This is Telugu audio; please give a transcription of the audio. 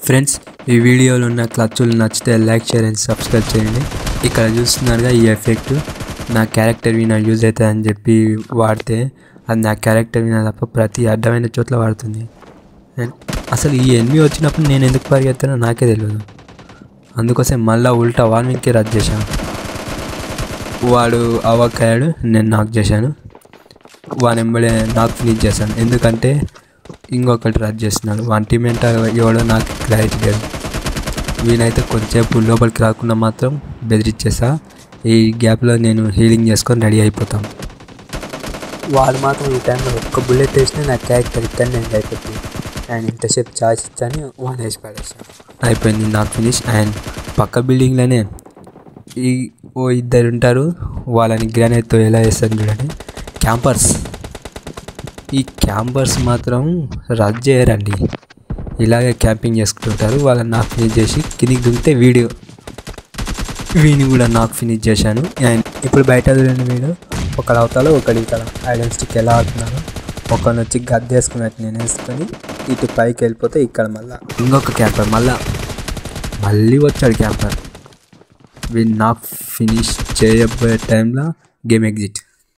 ఫ్రెండ్స్, ఈ వీడియోలో ఉన్న క్లచ్లు నచ్చితే లైక్, షేర్ అండ్ సబ్స్క్రైబ్ చేయండి. ఇక్కడ చూస్తున్నారుగా ఈ ఎఫెక్ట్ నా క్యారెక్టర్ వినా యూజ్ అవుతుందని చెప్పి వాడితే అది నా క్యారెక్టర్ వినా తప్ప ప్రతి అడ్డమైన చోట్ల వాడుతుంది. అసలు ఈ ఎనిమి వచ్చినప్పుడు నేను ఎందుకు పరిగెత్తానో నాకే తెలియదు. అందుకోసం మళ్ళీ ఉల్టా వార్నింగ్కి రద్దు చేశాను. వాడు అవ్వకాయాడు, నేను నాక్ చేశాను. వాని వెంబడే నాకు ఫినిష్ చేశాను. ఎందుకంటే ఇంకొకటి రద్దు చేస్తున్నాడు. వాని టీమేంట ఎవడో నాకు క్లారిటీ లేదు. వీనైతే కొంచెంసేపు లోపలికి రాకుండా మాత్రం బెదిరించేసా. ఈ గ్యాప్లో నేను హీలింగ్ చేసుకొని రెడీ అయిపోతాను. వాడు మాత్రం ఈ టైంలో ఒక్క బుల్లెట్ వేసినా నా క్యారెక్టర్ ఇక్కడ నేను అయిపోతుంది. అండ్ ఇంతసేపు ఛార్జ్ ఇచ్చాను, వన్ వేసి పడేసాను. అయిపోయింది నాకు ఫినిష్. అండ్ పక్క బిల్డింగ్లోనే ఇద్దరు ఉంటారు. వాళ్ళని గ్రానైట్తో ఎలా వేస్తారు చూడండి. క్యాంపర్స్. ఈ క్యాంపర్స్ మాత్రం రద్దు చేయరండి, ఇలాగే క్యాంపింగ్ చేసుకుంటుంటారు. వాళ్ళని నాకు ఫినిష్ చేసి కిందికి దుంగితే వీడిని కూడా నాకు ఫినిష్ చేశాను. అండ్ ఇప్పుడు బయట చూడండి, వీడు ఒకడు అవతల ఒకటి ఇక్కడ ఐడెన్ స్టిక్ ఎలా ఆడుతున్నాను. ఒకరిని వచ్చి గద్దేసుకున్నట్టు నేను వేసుకొని ఇటు పైకి వెళ్ళిపోతే ఇక్కడ మళ్ళీ ఇంకొక క్యాంపర్ మళ్ళీ వచ్చాడు క్యాంపర్. వీడు నాకు ఫినిష్ చేయబోయే టైంలో గేమ్ ఎగ్జిట్.